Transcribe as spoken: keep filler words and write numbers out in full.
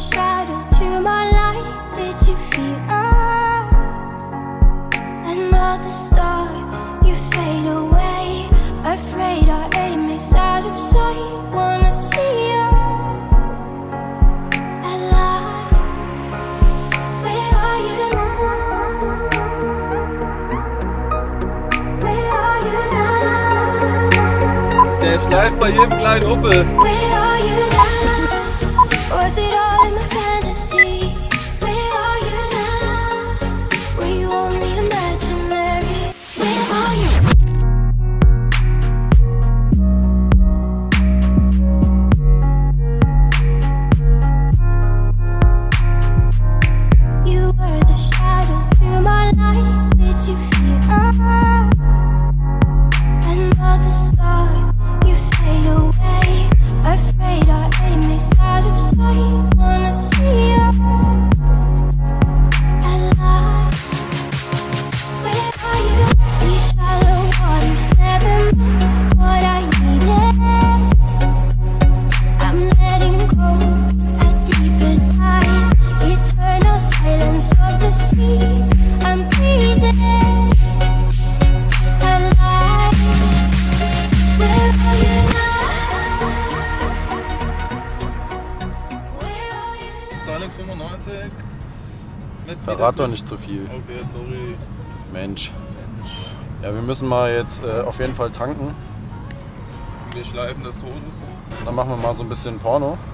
shadow to my light. Did you feel us? Another star, you fade away. Afraid our aim is out of sight. Wanna see us alive. Where are you now? Where are you now? Der schleift bei jedem kleinen Huppel. Where are you now? Was it all in my fantasy? Where are you now? Were you only imaginary? Where are you? You were the shadow to my light. Did you feel us? Another star, you fade away. Afraid our aim is out of sight. Wanna see us alive. Where are you? These shallow waters never meant what I needed. I'm letting go a deeper dive. Eternal silence of the sea. I'm breathing alive. Where are you now? Where are you now? Styling fünfundneunzig. Mit Verrat doch nicht zu viel. Okay, sorry. Mensch. Ja, wir müssen mal jetzt äh, auf jeden Fall tanken. Wir schleifen des Todes. Dann machen wir mal so ein bisschen Porno.